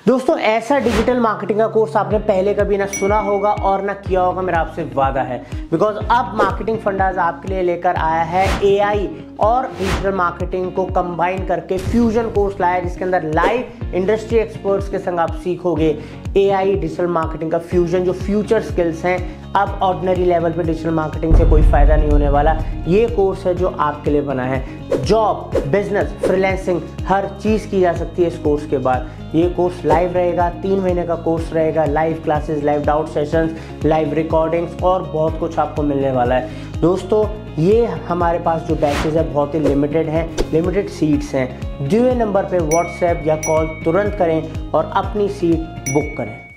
दोस्तों ऐसा digital marketing का कोर्स आपने पहले कभी ना सुना होगा और ना किया होगा, मेरा आपसे वादा है। बिकॉज अब मार्केटिंग फंडाज आपके लिए लेकर आया है एआई और डिजिटल मार्केटिंग को कंबाइन करके फ्यूजन कोर्स लाया, जिसके अंदर लाइव इंडस्ट्री एक्सपर्ट्स के संग आप सीखोगे एआई डिजिटल मार्केटिंग का फ्यूजन, जो फ्यूचर स्किल्स हैं। अब ऑर्डिनरी लेवल पे डिजिटल मार्केटिंग से कोई फायदा नहीं होने वाला। ये कोर्स है जो आपके लिए बना है। जॉब, बिजनेस, फ्रीलांसिंग हर चीज़ की जा सकती है इस कोर्स के बाद। ये कोर्स लाइव रहेगा, 3 महीने का कोर्स रहेगा। Live classes, live doubt sessions, live recordings और बहुत कुछ आपको मिलने वाला है। दोस्तों ये हमारे पास जो बैचेज है बहुत ही लिमिटेड हैं, लिमिटेड सीट्स हैं। दिए नंबर पे व्हाट्सएप या कॉल तुरंत करें और अपनी सीट बुक करें।